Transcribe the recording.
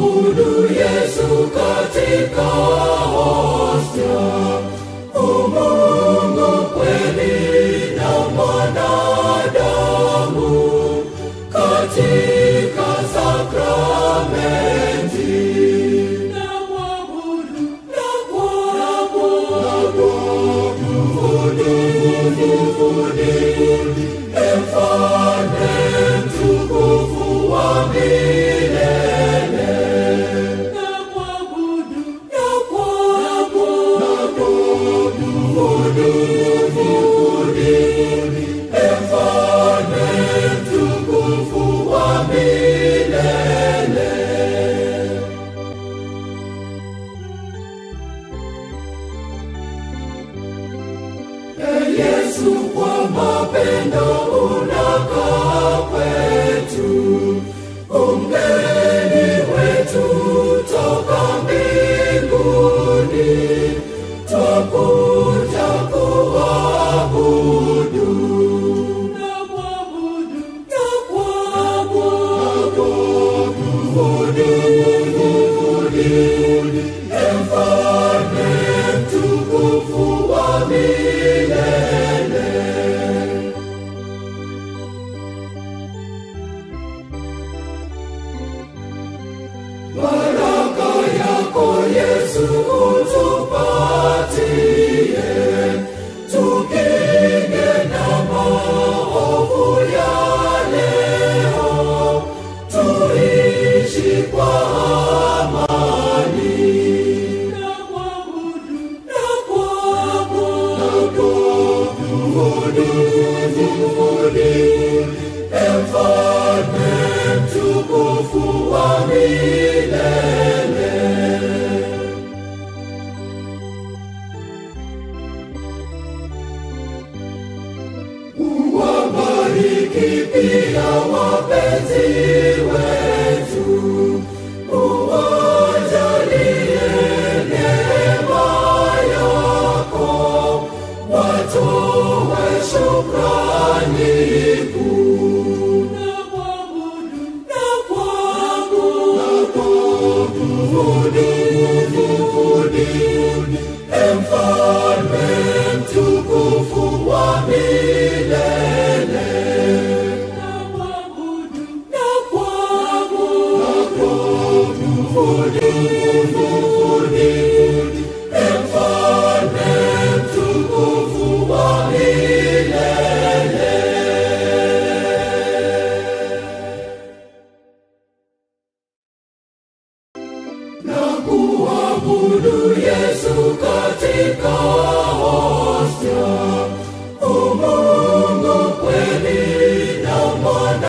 kumwabudu Yesu katika hostia, umungu kweli na mwanadamu katika sakramenti. Mfalme mtukufu wa milele, nakuabudu, mfalme mtukufu wa milele. Yesu, kwa mapendo unakaa kwetu, umgeni wetu toka mbinguni, twakuja kuabudu. Mfalme mtukufu wa milele, baraka yako Yesu utupatie, tukinge na maovu ya leo, tuishi kwa amani. Mfalme mtukufu wa milele, uwabariki pia wapenzi wetu, uwajalie neema yako, watoe shukrani kuu. Mfalme mtukufu wa milele, mfalme mtukufu wa milele. Na kuabudu Yesu katika